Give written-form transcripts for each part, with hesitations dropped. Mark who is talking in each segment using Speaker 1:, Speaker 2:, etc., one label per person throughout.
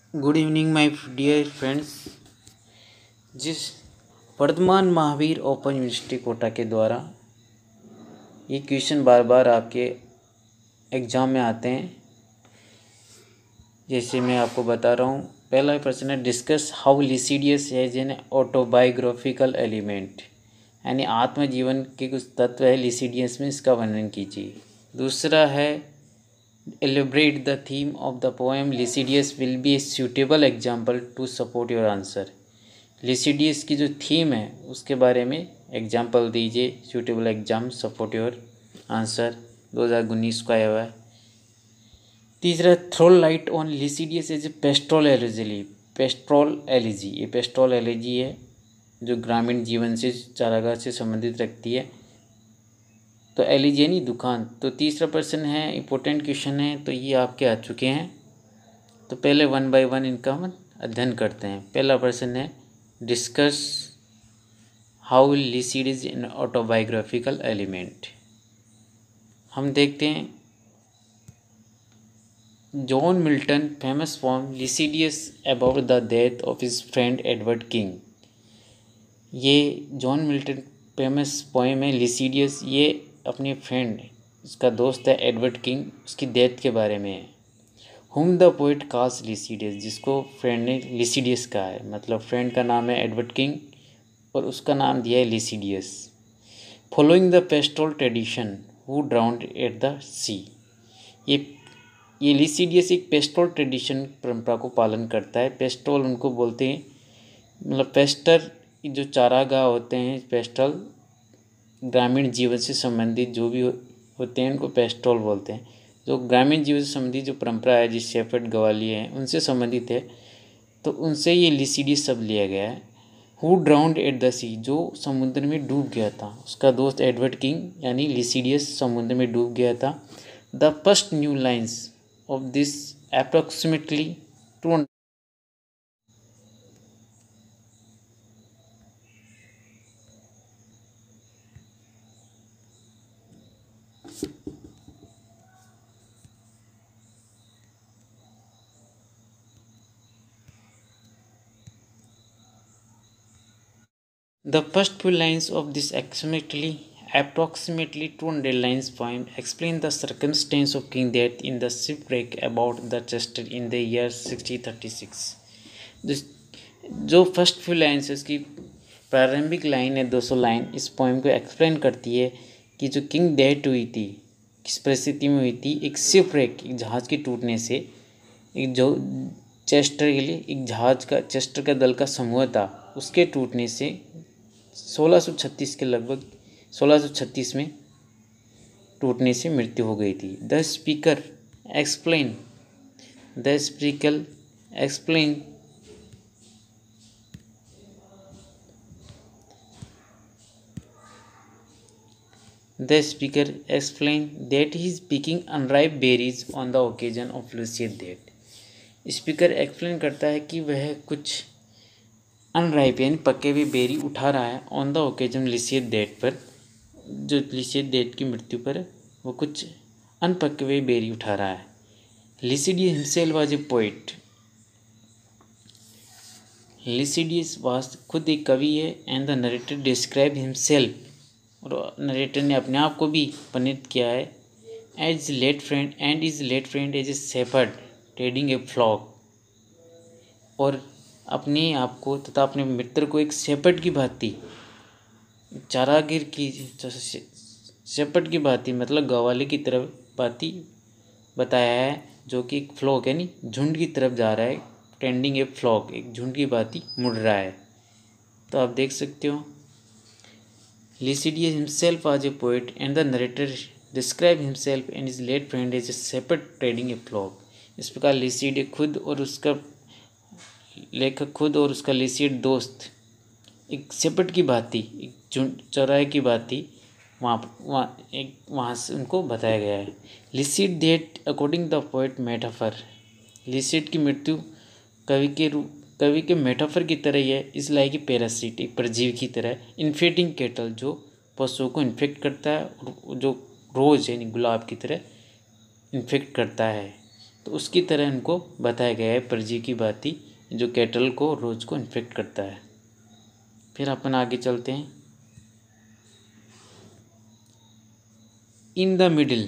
Speaker 1: Good evening my dear friends. जिस Vardhman Mahaveer open university Kota के द्वारा ये क्वेश्चन बार बार आपके एग्ज़ाम में आते हैं, जैसे मैं आपको बता रहा हूँ। पहला प्रश्न है, discuss how Lycidas has an autobiographical element, यानी आत्मजीवन के कुछ तत्व है लिसिडियस में, इसका वर्णन कीजिए। दूसरा है, elaborate the theme of the poem Lycidius will be a suitable example to support your answer। लिसिडियस की जो थीम है उसके बारे में एग्जाम्पल दीजिए, suitable exam support your answer. 2019 को आया हुआ है। तीसरा, throw light on Lycidas as a pastoral elegy. Pastoral elegy, ये पेस्ट्रोल एलिजी है जो ग्रामीण जीवन से, चारागाह से संबंधित रखती है। तो एलिजी यानी दुकान। तो तीसरा प्रश्न है, इम्पोर्टेंट क्वेश्चन है, तो ये आपके आ चुके हैं। तो पहले वन बाय वन इनका हम अध्ययन करते हैं। पहला प्रश्न है, discuss how Lycidas is an autobiographical element. हम देखते हैं, John Milton famous poem Lycidas about the death of his friend Edward King. ये जॉन मिल्टन फेमस पोएम है लिसिडियस, ये अपने फ्रेंड, उसका दोस्त है एडवर्ड किंग, उसकी डेथ के बारे में है। हुम द पोइट कॉल्स लिसिडियस, जिसको फ्रेंड ने लिसिडियस कहा है, मतलब फ्रेंड का नाम है एडवर्ड किंग और उसका नाम दिया है Lycidas. Following the pastoral tradition who drowned at the sea. ये लिसिडियस एक पेस्ट्रोल ट्रेडिशन परंपरा को पालन करता है। पेस्ट्रोल उनको बोलते हैं, मतलब पेस्टर जो चारागाह होते हैं, पेस्ट्रल ग्रामीण जीवन से संबंधित जो भी होते हैं उनको पेस्ट्रोल बोलते हैं। जो ग्रामीण जीवन से संबंधित जो परंपरा है, जिस शेफर्ड गवालिये हैं उनसे संबंधित है, तो उनसे ये लिसिडियस शब्द लिया गया है। Who drowned at the sea, जो समुद्र में डूब गया था, उसका दोस्त एडवर्ड किंग यानी लिसिडियस समुद्र में डूब गया था। The first new lines of this approximately 200। The first few lines of this approximately 200 lines poem explain the circumstance of King Death in the shipwreck about the Chester in the year 1636। जो first few lines है, उसकी प्रारंभिक line है 200 line, इस poem को explain करती है कि जो किंग डेथ हुई थी किस परिस्थिति में हुई थी। एक शिपरेक, एक जहाज़ के टूटने से, एक जो चेस्टर के लिए एक जहाज़ का, चेस्टर का दल का समूह था, उसके टूटने से 1636 के लगभग 1636 में टूटने से मृत्यु हो गई थी। The speaker explain that he is picking unripe berries on the occasion of Lucy's death। Speaker explain करता है कि वह कुछ अनराइप यानी पके हुए बेरी उठा रहा है on the occasion Lycidas death पर, जो लिसियस डेट की मृत्यु पर वो कुछ अनपके हुए बेरी उठा रहा है। Lycidas himself was a poet. Lycidas was खुद एक कवि है। And the narrator describe himself, और नरेटर ने अपने आप को भी वर्णित किया है, as late friend as a shepherd trading a flock, और अपने आप को तथा अपने मित्र को एक शेपर्ड की भांति, चारागिर की शेपर्ड की भांति, मतलब गवाले की तरफ भांति बताया है, जो कि एक फ्लॉक यानी झुंड की तरफ जा रहा है। टेंडिंग ए फ्लॉक, एक झुंड की भांति मुड़ रहा है। तो आप देख सकते हो, Lycidas himself was a poet and the narrator describe himself and his late friend as a shepherd trading a flock. इस प्रकार लिसिडियस खुद और उसका लेखक खुद और उसका लिसिड दोस्त एक शेपर्ड की भांति, एक चौराहे की भांति वहाँ से उनको बताया गया है। Lycidas death according the poet metaphor. Lycidas की मृत्यु कवि के मेटाफर की तरह ही है, इस लाइक पैरासिट, एक परजीवी की तरह। इन्फेक्टिंग केटल, जो पशुओं को इन्फेक्ट करता है, और जो रोज यानी गुलाब की तरह इन्फेक्ट करता है। तो उसकी तरह उनको बताया गया है परजीवी की भांति जो कैटल को रोज को इन्फेक्ट करता है। फिर अपन आगे चलते हैं। In the middle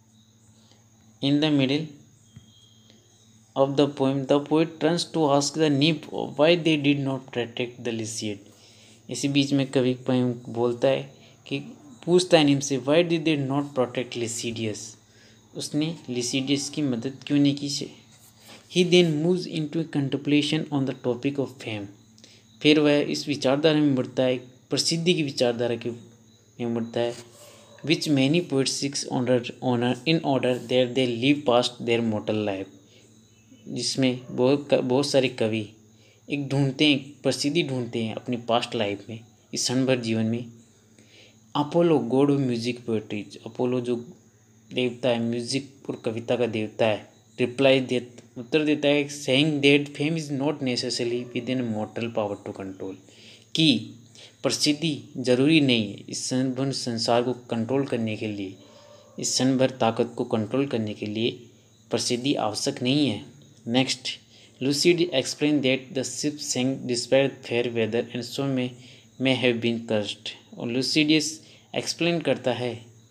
Speaker 1: of the poem, the poet turns to ask the nymph why they did not protect the Lyciad. इसी बीच में कवि पोएम बोलता है कि पूछता है निम्फ से why did they not protect Lycidius, उसने लिसिडियस की मदद क्यों नहीं की। He then moves into a contemplation on the topic of fame. फिर वह इस विचारधारा में मुड़ता है, प्रसिद्धि की विचारधारा के में मुड़ता है, which many poets seek honor in order that they live past their mortal life. जिसमें बहुत सारे कवि एक ढूंढते हैं, प्रसिद्धि ढूंढते हैं अपनी पास्ट लाइफ में, इस क्षण भर जीवन में। Apollo god of music poetry, Apollo जो देवता है म्यूजिक और कविता का देवता है, उत्तर देता है saying that fame is not necessary within mortal power to control, कि प्रसिद्धि जरूरी नहीं है इस क्षण भर संसार को कंट्रोल करने के लिए, इस क्षण भर ताकत को कंट्रोल करने के लिए प्रसिद्धि आवश्यक नहीं है। Next, Lycidas explain that the ship sank despite fair weather and so may have been cursed. और लूसीडियस एक्सप्लेन करता है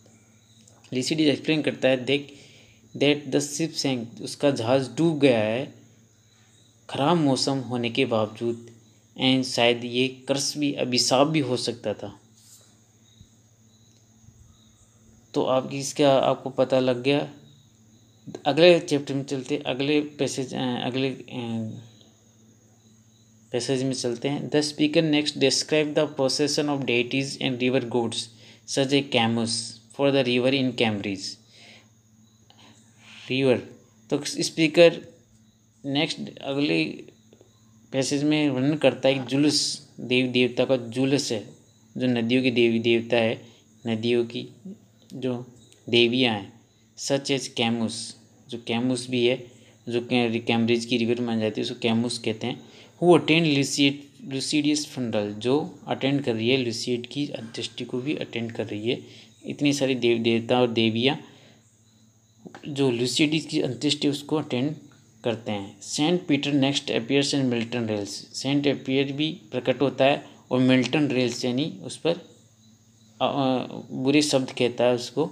Speaker 1: देख दैट द शिप सैंक, उसका जहाज़ डूब गया है खराब मौसम होने के बावजूद, एंड शायद ये कर्स भी अभिशाप भी हो सकता था। तो आपको पता लग गया। अगले चैप्टर में चलते, अगले पैसेज में चलते हैं। The speaker next describe the procession of deities and river gods such a Camus for the river in Cambridge river. तो स्पीकर नेक्स्ट अगले पैसेज में वर्णन करता है जुलूस, देवी देवता का जुलूस है, जो नदियों की देवी देवता है, नदियों की जो देवियाँ हैं, सच एज कैमुस, जो कैमुस भी है, जो कैम्ब्रिज की रिवर मान जाती है उसको कैमुस कहते हैं। हु अटेंड लूसीडियस फंडल, जो अटेंड कर रही है लूसीड की अंत्येष्टि को भी अटेंड कर रही है। इतनी सारी देव देवता और देवियाँ जो लूसीडियस की अंत्येष्टि उसको अटेंड करते हैं। Saint Peter next appears in Milton rails, Saint appear भी प्रकट होता है और मिल्टन रेल्स यानी उस पर बुरे शब्द कहता है, उसको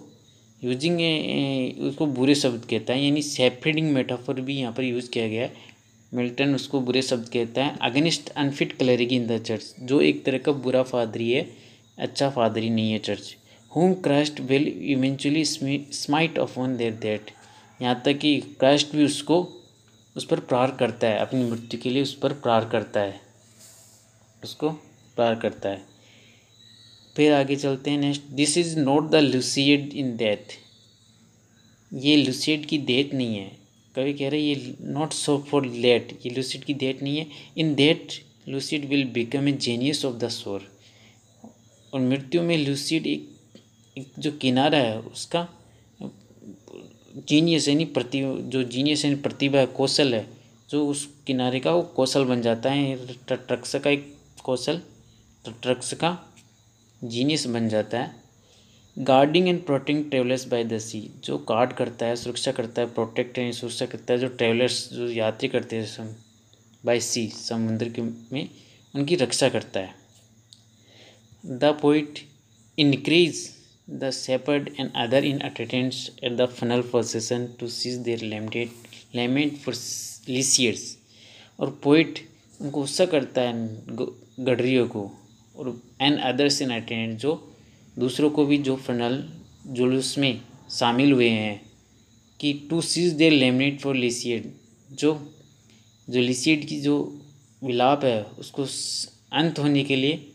Speaker 1: उसको बुरे शब्द कहता है, यानी सेफरीडिंग मेटाफोर भी यहाँ पर यूज़ किया गया है। मिल्टन उसको बुरे शब्द कहता है। Against unfit clergy in the church, जो एक तरह का बुरा फादरी है, अच्छा फादरी नहीं है church. Whom Christ will eventually smite upon their death, यहाँ तक कि क्राइस्ट भी उस पर प्रहार करता है, अपनी मृत्यु के लिए उस पर प्रहार करता है, उसको प्रहार करता है। फिर आगे चलते हैं next. This is not the Lycidas in death, ये लूसीड की डेथ नहीं है। कभी कह रहे ये नॉट सो फॉर लेट, ये लूसीड की डेथ नहीं है। In death Lycidas will become a genius of the shore, और मृत्यु में लूसीड एक जो किनारा है उसका जीनियस यानी जीनियस यानी प्रतिभा कौशल है, जो उस किनारे का वो कौशल बन जाता है, तटरक्षक का एक कौशल, तटरक्षक का जीनियस बन जाता है। Guarding and protecting travellers by the sea, जो गार्ड करता है, सुरक्षा करता है, प्रोटेक्ट यानी सुरक्षा करता है जो ट्रेवलर्स जो यात्री करते हैं बाय सी, समुद्र के में उनकी रक्षा करता है। The poet increase the shepherd and other in attendants at the funeral procession to cease their lament for Lycidas, और पोइट उनको गुस्सा करता है गडरियों को, और एंड अदर्स इन अटेंडेंट, जो दूसरों को भी जो फनल जुलूस में शामिल हुए हैं, कि to cease their lament for Lycidas, जो लिसियड की जो विलाप है उसको अंत होने के लिए,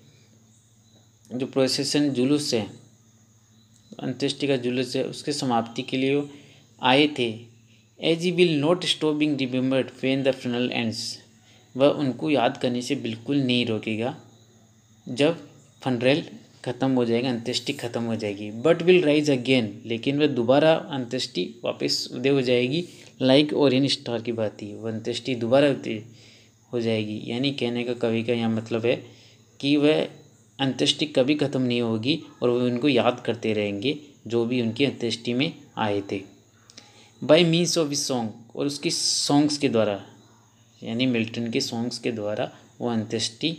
Speaker 1: जो प्रोसेसन जुलूस है, अंत्येष्टि का जुलूस है, उसके समाप्ति के लिए वो आए थे। As he will not stop being remembered when the funeral ends, वह उनको याद करने से बिल्कुल नहीं रोकेगा जब फनरेल ख़त्म हो जाएगा, अंत्येष्टि ख़त्म हो जाएगी। बट विल राइज अगेन, लेकिन वह दोबारा अंत्येष्टि वापस उदय हो जाएगी, लाइक ओरियन स्टार की बात ही, वह अंत्येष्टि दोबारा उदय हो जाएगी। यानी कहने का कवि का यहाँ मतलब है कि वह अंत्येष्टि कभी ख़त्म नहीं होगी और वो उनको याद करते रहेंगे जो भी उनकी अंत्येष्टि में आए थे। By means of his song, और उसकी सॉन्ग्स के द्वारा, यानी मिल्टन के सॉन्ग्स के द्वारा वो अंत्येष्टि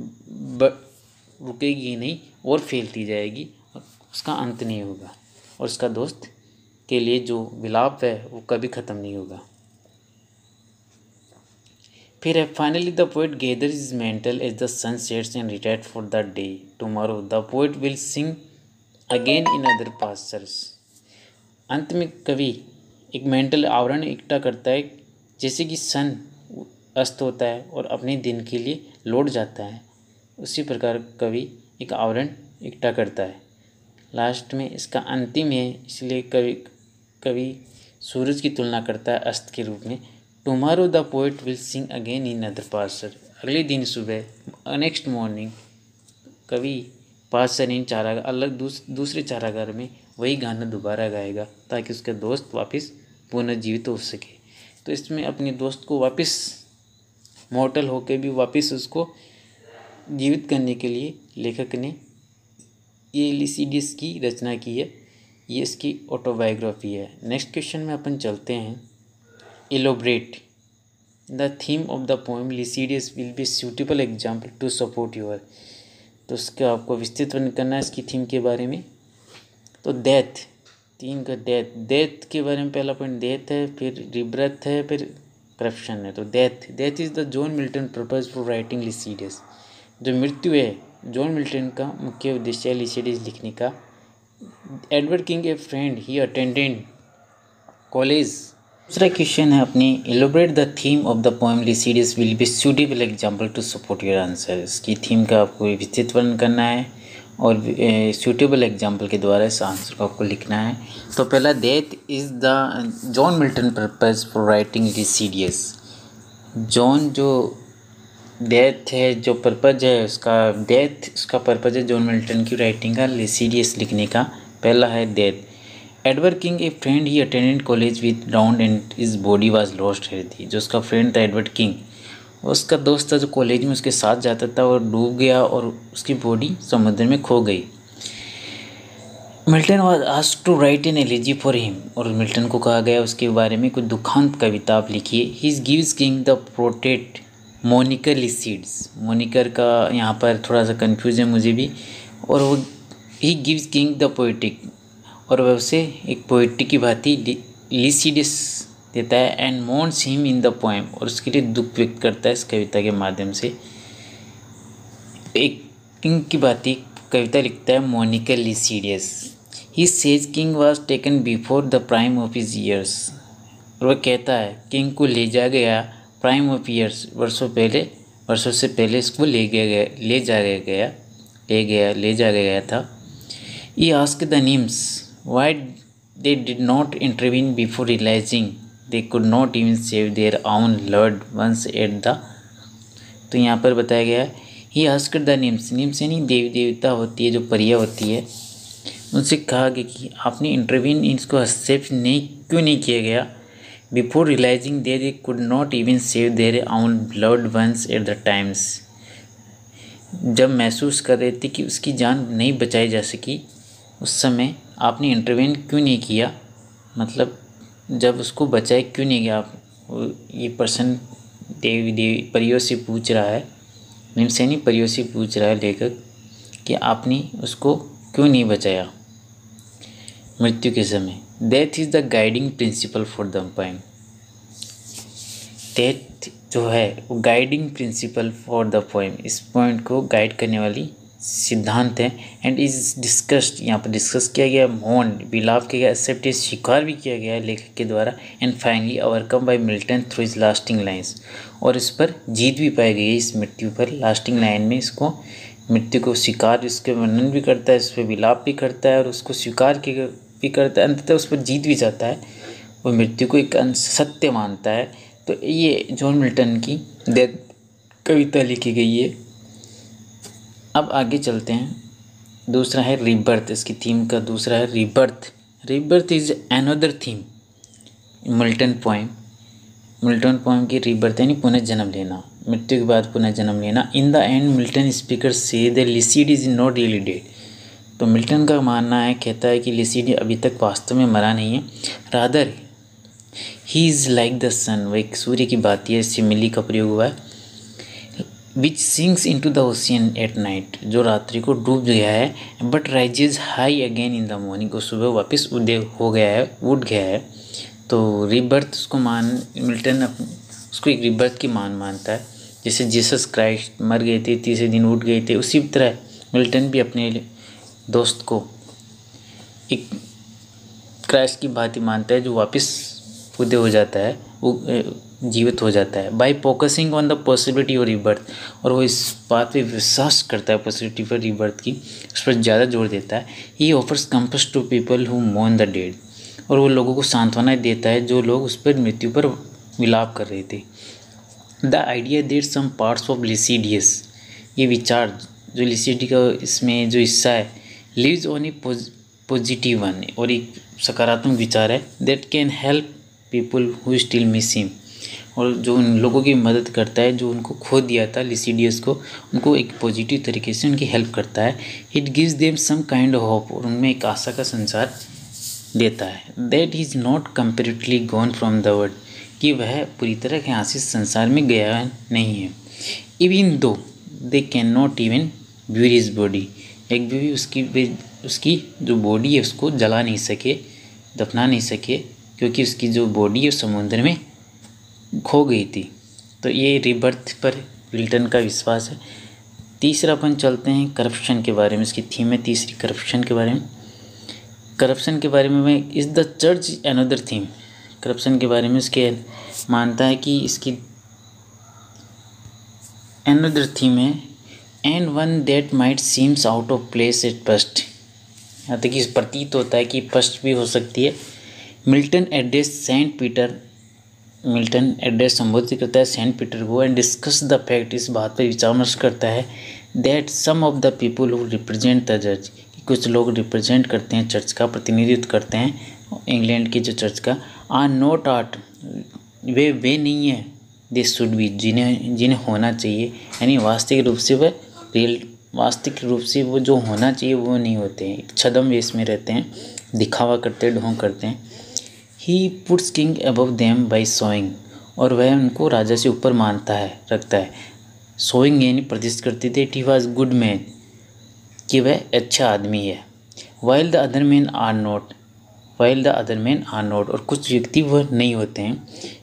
Speaker 1: रुकेगी नहीं और फैलती जाएगी और उसका अंत नहीं होगा, और उसका दोस्त के लिए जो विलाप है वो कभी ख़त्म नहीं होगा। फिर है finally the poet gather his mantle as the sun sets and retired for the day. Tomorrow the poet will sing again in other pastures. अंत में कवि एक मेंटल आवरण इकट्ठा करता है, जैसे कि सन अस्त होता है और अपने दिन के लिए लौट जाता है, उसी प्रकार कवि एक आवरण इकट्ठा करता है। लास्ट में इसका अंतिम है, इसलिए कवि सूरज की तुलना करता है अस्त के रूप में। Tomorrow the poet will sing again in other pasture. अगले दिन सुबह नेक्स्ट मॉर्निंग कवि पास्चर इन चारागाह अलग दूसरे चारागाह में वही गाना दोबारा गाएगा, ताकि उसका दोस्त वापस पुनर्जीवित हो सके। तो इसमें अपने दोस्त को वापस मॉर्टल होकर भी वापस उसको जीवित करने के लिए लेखक ने ये लिसिडियस की रचना की है। ये इसकी ऑटोबायोग्राफी है। नेक्स्ट क्वेश्चन में अपन चलते हैं। Elaborate the theme of the poem Lycidas will be suitable example to support your. तो उसका आपको विस्तृत वर्णन करना है इसकी थीम के बारे में। तो डेथ, तीन का डेथ के बारे में पहला पॉइंट डेथ है, फिर रिब्रथ है, फिर करप्शन है। तो death is the John Milton purpose for writing Lycidas. जो मृत्यु है जॉन मिल्टन का मुख्य उद्देश्य है लिसिडियस लिखने का। Edward King a friend he attended college. दूसरा क्वेश्चन है अपनी elaborate the theme of the poem Lycidas will be suitable example to support your answer. इसकी थीम का आपको विस्तृत वर्णन करना है और सूटेबल एग्जाम्पल के द्वारा इस आंसर को आपको लिखना है। तो पहला death is the John Milton purpose for writing Lycidas. John जो डेथ है जो पर्पज है उसका पर्पज है जॉन मिल्टन की राइटिंग का लिसिडियस लिखने का। पहला है death. Edward King a friend he attended college with drowned and his body was lost है थी। जो उसका फ्रेंड था एडवर्ड किंग, उसका दोस्त था जो कॉलेज में उसके साथ जाता था और डूब गया और उसकी बॉडी समुद्र में खो गई। Milton was asked to write an elegy for him. और मिल्टन को कहा गया उसके बारे में कुछ दुखांत कविता आप लिखिए। He gives King the portrait moniker Lycidas. Moniker का यहाँ पर थोड़ा सा कंफ्यूज है मुझे भी। और वो he gives King the poetic, और वह उसे एक पोएटिक की भांति लिसिडियस देता है। And mourns him in the poem, और उसके लिए दुख व्यक्त करता है इस कविता के माध्यम से। एक किंग की भांति कविता लिखता है moniker Lycidas. He says King was taken before the prime of his years. और वह कहता है किंग को ले जा गया प्राइम ऑफ ईयर्स, वर्षों से पहले इसको ले जा गया था। He asked the nymphs why they did not intervene before realizing they could not even save their own loved ones at the। तो यहाँ पर बताया गया है he asked the nymphs यानी देवी देवता होती है जो परियां होती है, उनसे कहा गया कि आपने इंटरवीन इसको हस्तक्षेप क्यों नहीं किया गया। Before realizing they could not even save their own loved ones at the times. जब महसूस कर रहे थे कि उसकी जान नहीं बचाई जा सकी, उस समय आपने इंटरवेन क्यों नहीं किया, मतलब जब उसको बचाए क्यों नहीं किया आप। ये पर्सन देवी परियों से पूछ रहा है, निम्सैनी परियों से पूछ रहा है लेखक कि आपने उसको क्यों नहीं बचाया मृत्यु के समय। Death is the guiding principle for the poem. Death जो है वो guiding principle for the poem, इस पॉइंट को गाइड करने वाली सिद्धांत है। एंड इज डिस्कस्ड, यहाँ पर डिस्कस किया गया, मोर्न विलाप किया गया, एक्सेप्टेड स्वीकार भी किया गया है लेखक के द्वारा। And finally overcome by Milton through his lasting lines, और इस पर जीत भी पाई गई इस मृत्यु पर। लास्टिंग लाइन में इसको मृत्यु को स्वीकार, इसके वर्णन भी करता है, इस पर विलाप भी करता है और उसको स्वीकार भी करता है, अंततः उस पर जीत भी जाता है, वो मृत्यु को एक सत्य मानता है। तो ये जॉन मिल्टन की डेथ कविता लिखी गई है। अब आगे चलते हैं। दूसरा है रीबर्थ, इसकी थीम का दूसरा है rebirth. Rebirth is another theme Milton poem की रीबर्थ यानी पुनर्जन्म लेना, मृत्यु के बाद पुनर्जन्म लेना। In the end Milton speaker says the Lycidas is not really dead. तो मिल्टन का मानना है, कहता है कि लिसिड अभी तक वास्तव में मरा नहीं है, rather he is like the sun, वह एक सूर्य की बात है, सिमिली का प्रयोग हुआ है। Which sinks into the ocean at night, जो रात्रि को डूब गया है, but rises high again in the morning, को सुबह वापस उदय हो गया है, उठ गया है। तो रीबर्थ उसको मिल्टन उसको एक रीबर्थ की मानता है। जैसे जीसस क्राइस्ट मर गए थे, तीसरे दिन उठ गए थे, उसी तरह मिल्टन भी अपने दोस्त को एक क्राइस्ट की भांति मानता है, जो वापस उदय हो जाता है, वो जीवित हो जाता है। By focusing on the possibility of rebirth, और वो इस बात पे विश्वास करता है पॉसिबिलिटी पर रीबर्थ की, उस पर ज़्यादा जोर देता है। He offers comfort to people who mourn the dead, और वो लोगों को सांत्वना देता है जो लोग उस पर मृत्यु पर विलाप कर रहे थे। The idea that some parts of Lycidas, ये विचार जो लिसिडी का इसमें जो हिस्सा है, lives on a positive one, और एक सकारात्मक विचार है, that can help people who still miss him, और जो उन लोगों की मदद करता है जो उनको खो दिया था लिसिडियस को, उनको एक पॉजिटिव तरीके से उनकी हेल्प करता है। It gives them some kind of hope, और उनमें एक आशा का संचार देता है। That is not comparatively gone from the world, कि वह पूरी तरह के यहाँ से संसार में गया नहीं है। Even though they can not even bury his body, एक भी उसकी जो बॉडी है उसको जला नहीं सके, दफना नहीं सके, क्योंकि उसकी जो बॉडी है समुद्र में खो गई थी। तो ये रीबर्थ पर मिल्टन का विश्वास है। तीसरा अपन चलते हैं करप्शन के बारे में, इसकी थीम है तीसरी करप्शन के बारे में। करप्शन के बारे में मैं is the church another theme, corruption के बारे में इसके मानता है कि इसकी अनदर थीम है, and one that might seems out of place at first, यहाँ तक कि प्रतीत होता है कि फर्स्ट भी हो सकती है। Milton address Saint Peter, Milton address संबोधित करता है सेंट पीटर को, एंड डिस्कस द फैक्ट, इस बात पर विचार विमर्श करता है, that some of the people who represent the church, कि कुछ लोग रिप्रेजेंट करते हैं चर्च का, प्रतिनिधित्व करते हैं इंग्लैंड की जो चर्च का, आर नॉट आर्ट, वे नहीं है, दे शुड बी, जिन्हें होना चाहिए, यानी वास्तविक रूप से वह वास्तविक रूप से वो जो होना चाहिए वो नहीं होते हैं, छद्म वेश में रहते हैं, दिखावा करते हैं, ढोंग करते हैं। He puts King above them by showing, और वह उनको राजा से ऊपर मानता है, रखता है। सोइंग यानी प्रतिष्ठित करते थे, ही वॉज गुड मैन, कि वह अच्छा आदमी है। While the other man are not, और कुछ व्यक्ति वह नहीं होते हैं,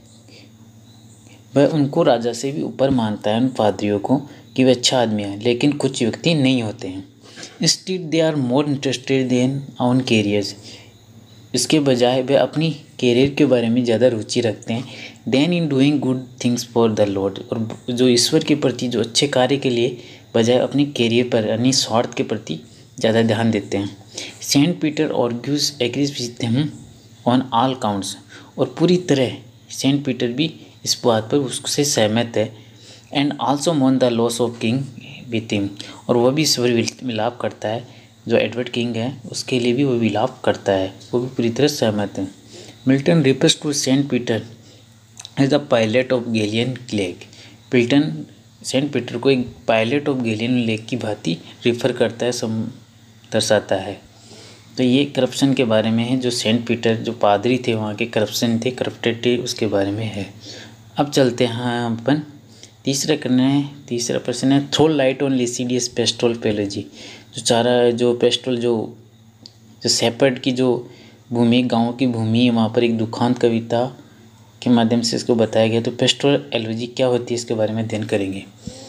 Speaker 1: वह उनको राजा से भी ऊपर मानता है, उन पादरियों को, कि वह अच्छा आदमी है, लेकिन कुछ व्यक्ति नहीं होते हैं। Instead they are more interested than on careers, इसके बजाय वे अपनी कैरियर के बारे में ज़्यादा रुचि रखते हैं, than in doing good things for the Lord, और जो ईश्वर के प्रति जो अच्छे कार्य के लिए बजाय अपने कैरियर पर यानी स्वार्थ के प्रति ज़्यादा ध्यान देते हैं। Saint Peter argues agrees with him on all counts, और पूरी तरह सेंट पीटर भी इस बात पर उससे सहमत है। एंड आल्सो मोन the loss of King with him, और वह भी ईश्वर विलाप करता है, जो एडवर्ड किंग है उसके लिए भी वो विलाप करता है, वो भी पूरी तरह सहमत है। Milton refers to Saint Peter as the pilot of Galilean lake, Milton Saint Peter को एक पायलट ऑफ गैलियन लेक की भांति रिफ़र करता है, दर्शाता है। तो ये करप्शन के बारे में है, जो सेंट पीटर जो पादरी थे वहाँ के करप्शन थे, करप्टेड थे, उसके बारे में है। अब चलते हैं अपन तीसरा प्रश्न है, throw light on Lycidas pastoral elegy, जो पेस्टोल जो शेपर्ड की जो भूमि, गाँव की भूमि है, वहाँ पर एक दुखांत कविता के माध्यम से इसको बताया गया। तो पेस्टोल एलोजी क्या होती है, इसके बारे में अध्ययन करेंगे।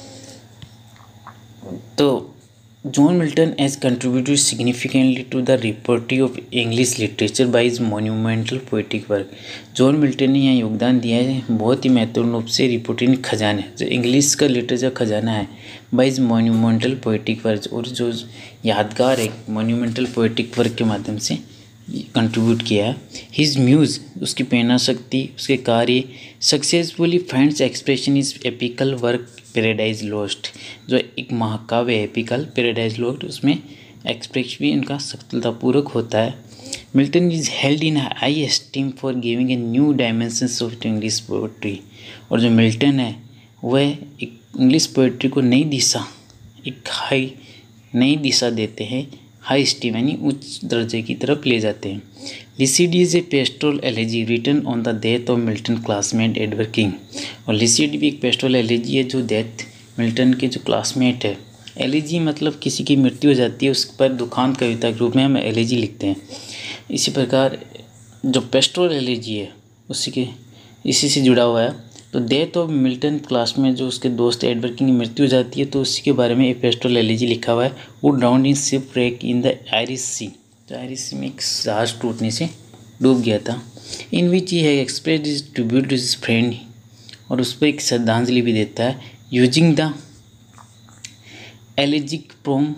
Speaker 1: तो John Milton has contributed significantly to the reporting of English literature by his monumental poetic work, John Milton ने यहाँ योगदान दिया है बहुत ही महत्वपूर्ण रूप से रिपोर्टिंग खजाने, जो इंग्लिश का लिटरेचर खजाना है, by his monumental poetic work, और जो यादगार है मोन्यूमेंटल पोएटिक वर्क के माध्यम से कंट्रीब्यूट किया है। हिज म्यूज़, उसकी प्रेरणा शक्ति, उसके कार्य successfully finds expression his epical work Paradise Lost, जो एक महाकाव्य एपिकल पैराडाइज लॉस्ट, उसमें एक्सप्रेस भी इनका सफलतापूर्वक होता है। Milton is held in high esteem for giving a new dimensions of English poetry, और जो मिल्टन है वह एक इंग्लिश पोएट्री को नई दिशा देते हैं, हाई स्टीम यानी उच्च दर्जे की तरफ ले जाते हैं। Lycidas is a pastoral elegy written on the death of Milton classmate Edward King. और लिसिडी भी एक पेस्टोरल एलेजी है जो डेथ मिल्टन के जो क्लासमेट है। एलेजी मतलब किसी की मृत्यु हो जाती है उस पर दुखांत कविता के रूप में हम एलेजी लिखते हैं। इसी प्रकार जो पेस्टोरल एलेजी है इसी से जुड़ा हुआ है। तो डेथ ऑफ मिल्टन क्लास में जो उसके दोस्त एडवर्ड किंग की मृत्यु हो जाती है तो उसी के बारे में एक पेस्टोरल एलेजी लिखा हुआ है। Who drowned in shipwreck in the Irish Sea. तो आयरिश सी में एक जहाज टूटने से डूब गया था। इन which he has express his tribute to his friend. और उस पर एक श्रद्धांजलि भी देता है using the elegiac poem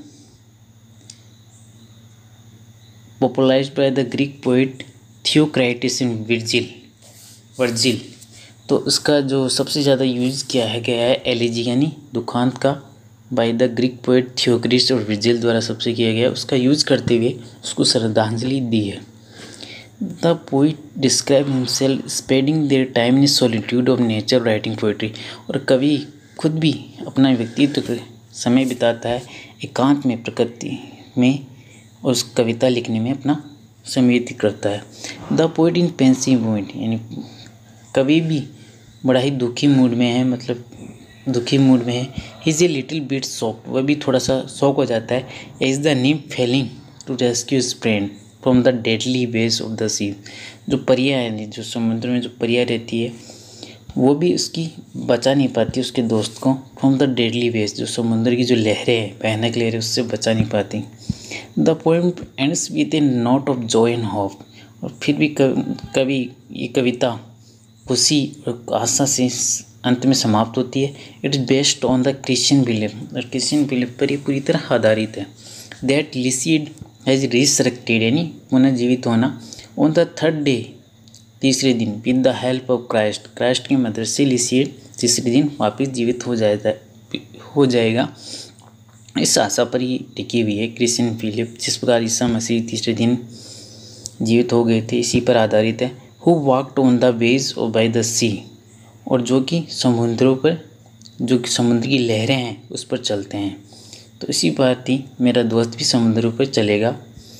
Speaker 1: popularized by the Greek poet Theocritus in Virgil. तो उसका जो सबसे ज़्यादा यूज़ किया गया है एलेजी यानी दुखांत का by the Greek poet Theocritus और वर्जिल द्वारा सबसे किया गया, उसका यूज़ करते हुए उसको श्रद्धांजलि दी है। The poet describe himself spending their time in solitude of nature writing poetry. और कवि खुद भी अपना व्यक्तित्व समय बिताता है एकांत में प्रकृति में और उस कविता लिखने में अपना समय व्यतीत करता है। The poet in pensive mood यानी कवि भी बड़ा ही दुखी मूड में है, मतलब दुखी मूड में है। Is a little bit shock, वह भी थोड़ा सा शौक हो जाता है। Is the nymph failing to rescue his friend from the deadly waves of the sea. जो परियां हैं, जो समुद्र में जो परियां रहती है वो भी उसकी बचा नहीं पाती उसके दोस्त को फ्रॉम द डेडली वेव्स, जो समुद्र की जो लहरें हैं भयानक लहरें उससे बचा नहीं पाती। The poem ends with a note of joy and hope. और फिर भी कवि ये कविता खुशी और आशा से अंत में समाप्त होती है। It is based on the Christian belief, और क्रिश्चियन बिलीफ पर ये पूरी तरह आधारित है। दैट लिसिड हैज रिसरेक्टेड यानी पुनर्जीवित होना ऑन द थर्ड डे तीसरे दिन with the help of Christ की मदद से लिसिड तीसरे दिन वापस जीवित हो जाएगा। इस आशा पर ही टिकी हुई है क्रिश्चियन बिलीफ। जिस प्रकार ईसा मसीह तीसरे दिन जीवित हो गए थे इसी पर आधारित है। Who walked on the waves और बाय द सी, और जो कि समुद्रों पर जो कि समुद्र की लहरें हैं उस पर चलते हैं। तो इसी बात ही मेरा दोस्त भी समुद्रों पर चलेगा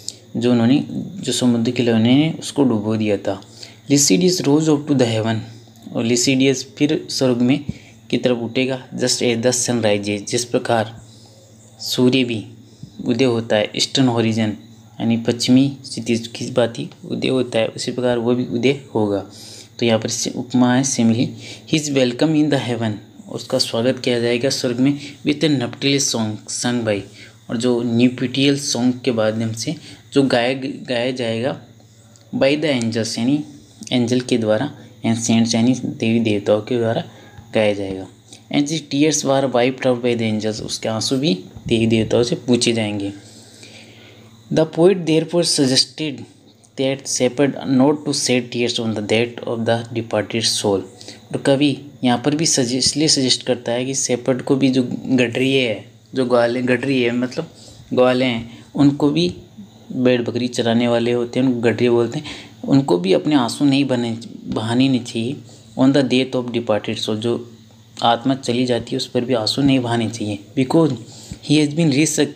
Speaker 1: जो समुद्र की लहरें ने उसको डुबो दिया था। Lycidas rose up to the heaven, और लिसिडियस फिर स्वर्ग में की तरफ उठेगा। Just as the sun rises, जिस प्रकार सूर्य भी उदय होता है ईस्टर्न हॉरिजन यानी पश्चिमी क्षितिज की बात ही उदय होता है, उसी प्रकार वो भी उदय होगा। तो यहाँ पर उपमा है simile. His welcome in the heaven, उसका स्वागत किया जाएगा स्वर्ग में with a nuptial song sung by, और जो न्यूपिटियल सॉन्ग के माध्यम से जो गाया जाएगा बाई द एंजल्स यानी एंजल के द्वारा, एंड सेंट्स यानी देवी देवताओं के द्वारा गाया जाएगा। And the tears were wiped out by the angels, उसके आंसू भी देवी देवताओं से पूछे जाएंगे। The poet therefore suggested that shepherd not to shed tears on the death of the departed soul. और कवि यहाँ पर भी इसलिए सजेस्ट करता है कि शेपर्ड को भी जो गडरिए है, जो ग्वाले गडरी है मतलब ग्वाले हैं, उनको भी भेड़ बकरी चराने वाले होते हैं उनको गडरिए बोलते हैं, उनको भी अपने आंसू नहीं बहाने नहीं चाहिए। On the death of departed soul, जो आत्मा चली जाती है उस पर भी आंसू नहीं बहाने चाहिए। Because he has been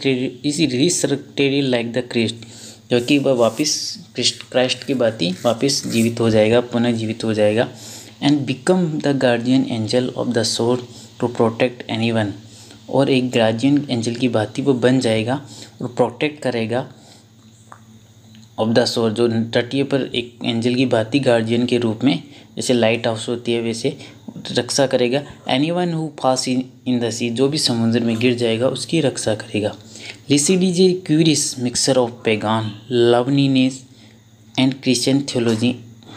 Speaker 1: resurrected like the Christ, क्योंकि वह वापस क्राइस्ट की बात ही वापस जीवित हो जाएगा, पुनः जीवित हो जाएगा। And become the guardian angel of the soul to protect anyone, और एक गार्जियन एंजल की बात ही वो बन जाएगा और प्रोटेक्ट करेगा ऑफ द सोल, जो तटीय पर एक एंजल की बात ही गार्जियन के रूप में जैसे लाइट हाउस होती है वैसे रक्षा करेगा। एनीवन हु फास इन द सी, जो भी समुद्र में गिर जाएगा उसकी रक्षा करेगा। Lycidas is a curious mixture of pagan loveliness and Christian theology.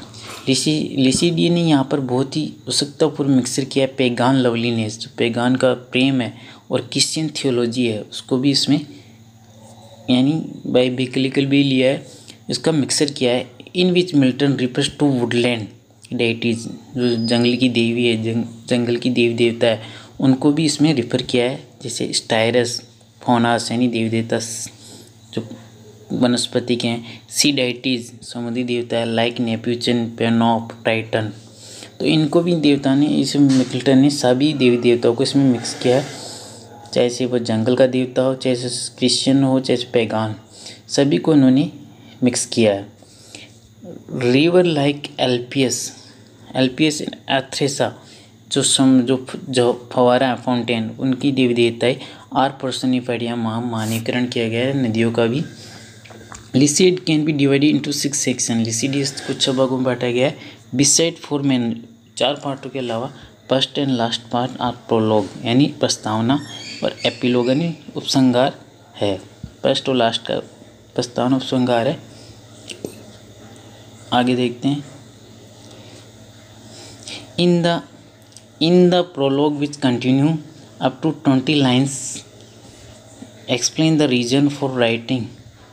Speaker 1: Lycidas ने यहाँ पर बहुत ही उत्सुकतापूर्ण मिक्सर किया है पेगान लवलीनेस, जो पेगान का प्रेम है, और क्रिश्चियन थियोलॉजी है उसको भी इसमें यानी बाइबिकलिकल भी लिया है, इसका मिक्सर किया है। In which Milton refers to woodland deities, जो जंगल की देवी है, जंगल की देवी देवता है, उनको भी इसमें रिफ़र किया है। जैसे स्टाइरस फोनास यानी देवी देवता जो वनस्पति के हैं, सी डाइटीज समुद्री देवता है, लाइक नेपच्यून पेनॉप टाइटन, तो इनको भी देवता ने इसमें मिल्टन ने सभी देवी देवताओं को इसमें मिक्स किया है, चाहे से वो जंगल का देवता हो, चाहे से क्रिश्चियन हो, चाहे से पैगान, सभी को उन्होंने मिक्स किया है। रिवर लाइक एल्पियस इन एथ्रेसा, जो फवारा है फाउंटेन, उनकी देवी देवताएं आर पर्सनिफाइड, यहाँ मानकीकरण किया गया है नदियों का भी। Lycidas can be divided into 6 section, Lycidas कुछ 6 भागों में बांटा गया है। बिसाइड 4 मेन, 4 पार्टों के अलावा first and last part are prologue यानी प्रस्तावना, और एपिलॉग यानी उपसंहार है। फर्स्ट और लास्ट का प्रस्तावना उपसंहार है। आगे देखते हैं। In the prologue which continue up to 20 lines explain the reason for writing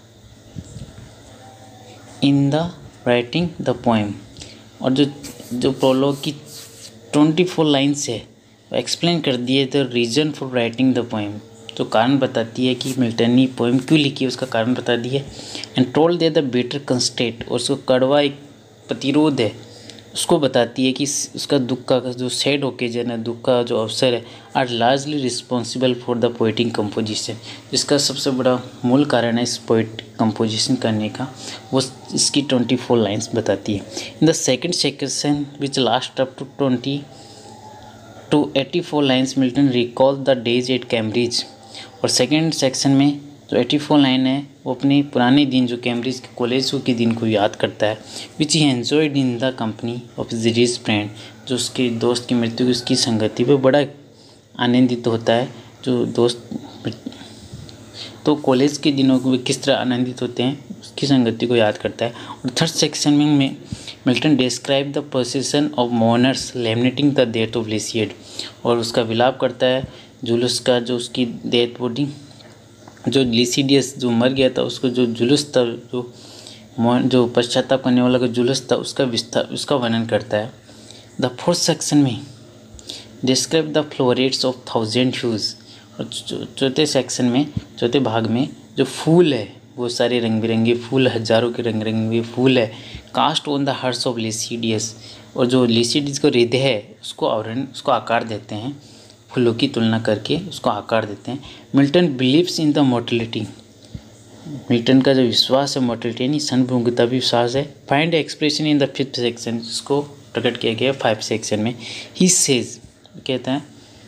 Speaker 1: the poem, और जो प्रोलॉग की 24 लाइन्स है वो एक्सप्लेन कर दिए the reason for writing the poem, जो कारण बताती है कि मिल्टन ने पोएम क्यों लिखी, उसका कारण बता दिया। And told they the bitter constraint, और उसको कड़वा एक प्रतिरोध है उसको बताती है कि उसका दुख का जो सैड ओकेजन है, दुख का जो अवसर है, are largely responsible for the poetic composition, जिसका सबसे बड़ा मूल कारण है इस पोइट कंपोजिशन करने का, वो इसकी 24 लाइन्स बताती है। In the second section which last up to 20 to 84 lines Milton recall the days at Cambridge, और सेकेंड सेक्शन में जो 84 लाइन है वो अपने पुराने दिन जो कैम्ब्रिज के कॉलेज के दिन को याद करता है। Which he enjoyed in the company of deceased friend, जो उसके दोस्त की मृत्यु की उसकी संगति पे बड़ा आनंदित होता है। जो दोस्त तो कॉलेज के दिनों को किस तरह आनंदित होते हैं उसकी संगति को याद करता है। और थर्ड सेक्शन में Milton describe the procession of mourners lamenting the death of Lycidas, और उसका विलाप करता है जुलूस का, जो उसकी डेथ बॉडी जो लिसिडियस जो मर गया था उसको जो जुलूस था, जो पश्चाताप करने वाला का जुलूस था, उसका वर्णन करता है। द फोर्थ सेक्शन में describe the florets of 1000 hues, और चौथे सेक्शन में चौथे भाग में जो फूल है वो सारे रंग बिरंगे फूल, हजारों के रंग बिरंगे फूल है, cast on the hearts of Lycidas, और जो लिसिडियस को हृदय है उसको आकार देते हैं, फूलों की तुलना करके उसको आकार देते हैं। Milton believes in the mortality, Milton का जो विश्वास है मोर्टेलिटी यानी संभोगिता भी विश्वास है। Find expression in the 5th section, जिसको प्रकट किया गया 5 सेक्शन में। ही सेज, कहता है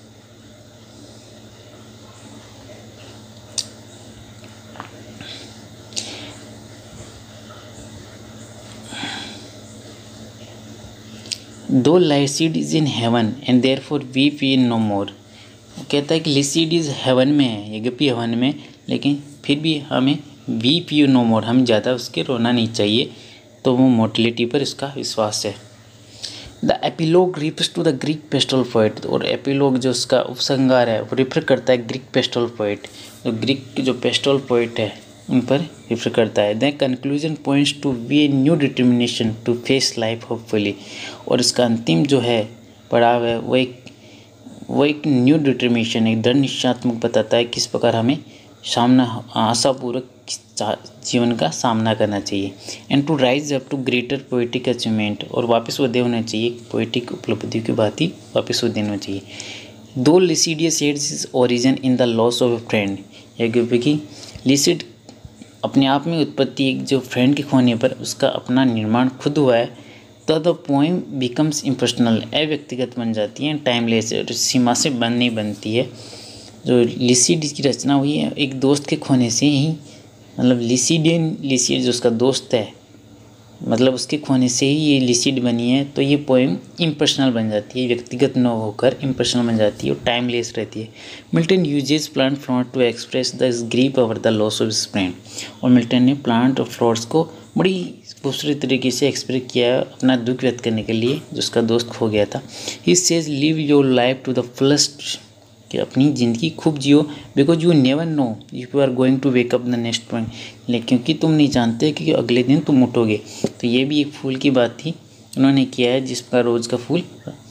Speaker 1: though Lycidas is in heaven and therefore we feel no more, कहता है कि लिसिड इज हेवन में है, यद्यपि हेवन में, लेकिन फिर भी हमें वी फील नो मोर, हम ज़्यादा उसके रोना नहीं चाहिए, तो वो मोर्टेलिटी पर इसका विश्वास है। The epilogue refers to the Greek pastoral poet, और एपिलॉग जो उसका उपसंहार है वो रिफर करता है ग्रीक पेस्टल पोएट, जो ग्रीक जो पेस्टल पोएट है उन पर रिफर करता है। The conclusion points to be a new determination to face life hopefully, और इसका अंतिम जो है पड़ाव है वो एक न्यू डिटर्मिनेशन, एक दृढ़ निश्चयात्मक बताता है किस प्रकार हमें आशापूर्वक जीवन का सामना करना चाहिए। And to rise up to greater poetic achievement, और वापस उदय होना चाहिए, पोइटिक उपलब्धि की बात ही वापस उदय होना चाहिए। Though Lycidas had its origin in the loss of a friend, क्योंकि लिसिड अपने आप में उत्पत्ति एक जो फ्रेंड के खोने पर उसका अपना निर्माण खुद हुआ है, तो द पोएम बिकम्स इम्पर्सनल, अव्यक्तिगत बन जाती है, टाइमलेस, सीमा से बंद नहीं बनती है। जो लिसिड की रचना हुई है एक दोस्त के खोने से ही, मतलब लिसिड जो उसका दोस्त है, मतलब उसके खोने से ही ये लिसिड बनी है, तो ये पोएम इम्पर्सनल बन जाती है, व्यक्तिगत न होकर इम्पर्सनल बन जाती है और टाइमलेस रहती है। Milton uses plant flower to express the grief over the loss of his friend, और मिल्टन ने प्लांट और फ्लावर्स को बड़ी खूबसूरत तरीके से एक्सप्रेस किया अपना दुख व्यक्त करने के लिए जो उसका दोस्त खो गया था। He says live your life to the fullest, कि अपनी ज़िंदगी खूब जियो, because you never know if you are going to wake up the next point, लेकिन क्योंकि तुम नहीं जानते कि अगले दिन तुम उठोगे। तो ये भी एक फूल की बात थी उन्होंने किया है, जिसका रोज़ का फूल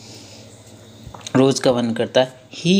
Speaker 1: रोज़ का वर्णन करता है।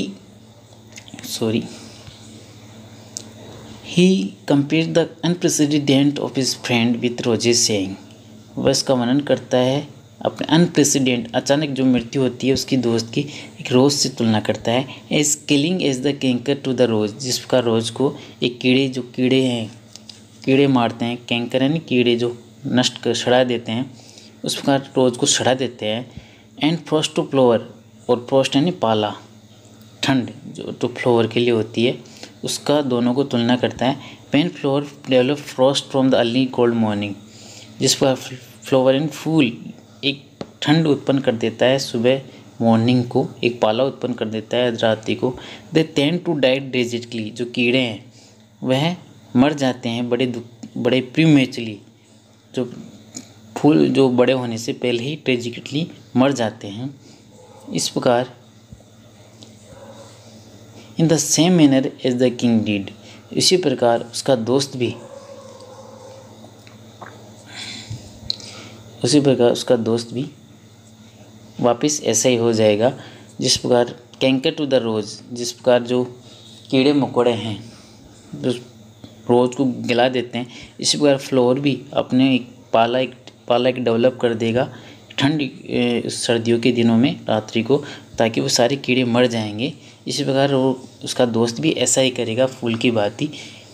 Speaker 1: He compare the unprecedented of his friend with roses saying, वह इसका वर्णन करता है अपने अनप्रेसिडेंट अचानक जो मृत्यु होती है उसकी दोस्त की एक रोज़ से तुलना करता है। As killing as the canker to the rose, जिस प्रकार रोज़ को एक कीड़े मारते हैं, कैंकर यानी कीड़े जो नष्ट कर सड़ा देते हैं, उस प्रकार रोज़ को सड़ा देते हैं। एंड फ्रॉस्ट टू फ्लोवर, और फ्रॉस्ट यानी पाला, ठंड जो तो फ्लोवर के लिए होती है, उसका दोनों को तुलना करता है। When flower develop frost from the early cold morning, जिस पर फ्लोवर एंड फूल एक ठंड उत्पन्न कर देता है सुबह मॉर्निंग को, एक पाला उत्पन्न कर देता है रात्रि को। They tend to die tragically, जो कीड़े हैं वह मर जाते हैं बड़े प्रीमेचुरली, जो फूल जो बड़े होने से पहले ही ट्रेजिकली मर जाते हैं। इस प्रकार in the same manner as the King did, इसी प्रकार उसका दोस्त भी वापस ऐसा ही हो जाएगा। जिस प्रकार कैंकर टू द रोज़, जिस प्रकार जो कीड़े मकोड़े हैं जो रोज़ को गिला देते हैं, इसी प्रकार फ्लोर भी अपने एक पाला डेवलप कर देगा ठंड सर्दियों के दिनों में रात्रि को, ताकि वो सारे कीड़े मर जाएंगे। इसी प्रकार वो उसका दोस्त भी ऐसा ही करेगा फूल की भांति।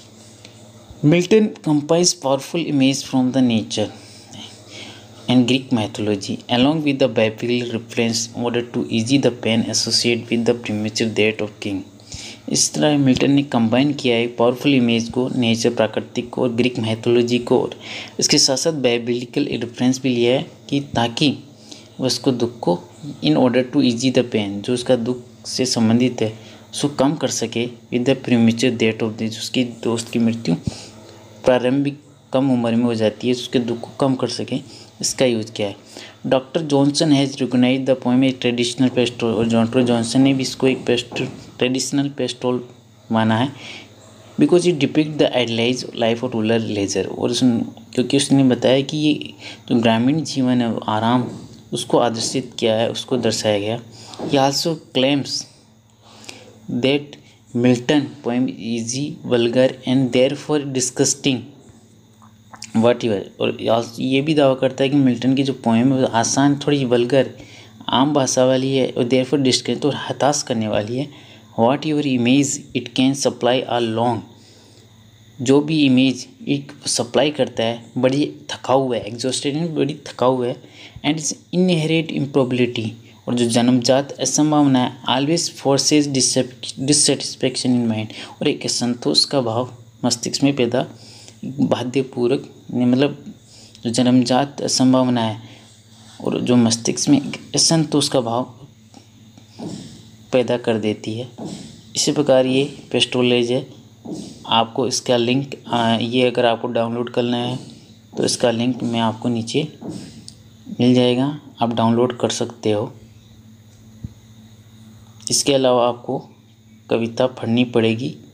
Speaker 1: Milton compiles powerful image from the nature and Greek mythology along with the biblical reference in order to ease the pain associated with the premature death of king। इस तरह मिल्टन ने कंबाइन किया है पावरफुल इमेज को, nature प्राकृतिक को और Greek mythology को, और इसके साथ साथ बाइबलिकल रेफरेंस भी लिया है कि ताकि उसको दुख को in order to ease the pain, जो उसका दुख से संबंधित है उसको कम कर सके with the premature death of this, उसकी दोस्त की मृत्यु प्रारंभिक कम उम्र में हो जाती है, उसके दुख को कम कर सके, इसका यूज किया है। Doctor Johnson has recognise the poem a traditional pastoral, और डॉक्टर जॉनसन ने भी इसको एक ट्रेडिशनल पेस्टोल माना है, because it depict the idealise life of rural leisure, और क्योंकि उसने बताया कि ये जो ग्रामीण जीवन है आराम, उसको आदर्शित किया है, उसको दर्शाया गया। He also claims that Milton poem easy vulgar and therefore disgusting whatever, और ये भी दावा करता है कि मिल्टन की जो पोएम है आसान, थोड़ी वल्गर, आम भाषा वाली है, और देयरफॉर डिस्गस्टिंग तो हताश करने वाली है। Whatever image it can supply are long, जो भी इमेज एक सप्लाई करता है बड़ी थका हुआ है, एग्जॉस्टेड बड़ी थका हुआ है। एंड इट्स इनहेरेंट इम्प्रॉबिलिटी, और जो जन्मजात असंभावना है always forces dissatisfaction in mind, और एक असंतोष का भाव मस्तिष्क में पैदा बाध्यपूर्वक, मतलब जो जन्मजात असंभावना है और जो मस्तिष्क में असंतोष का भाव पैदा कर देती है। इसी प्रकार ये पेस्टोलेज है। आपको इसका लिंक ये अगर आपको डाउनलोड करना है तो इसका लिंक मैं आपको नीचे मिल जाएगा, आप डाउनलोड कर सकते हो। इसके अलावा आपको कविता पढ़नी पड़ेगी।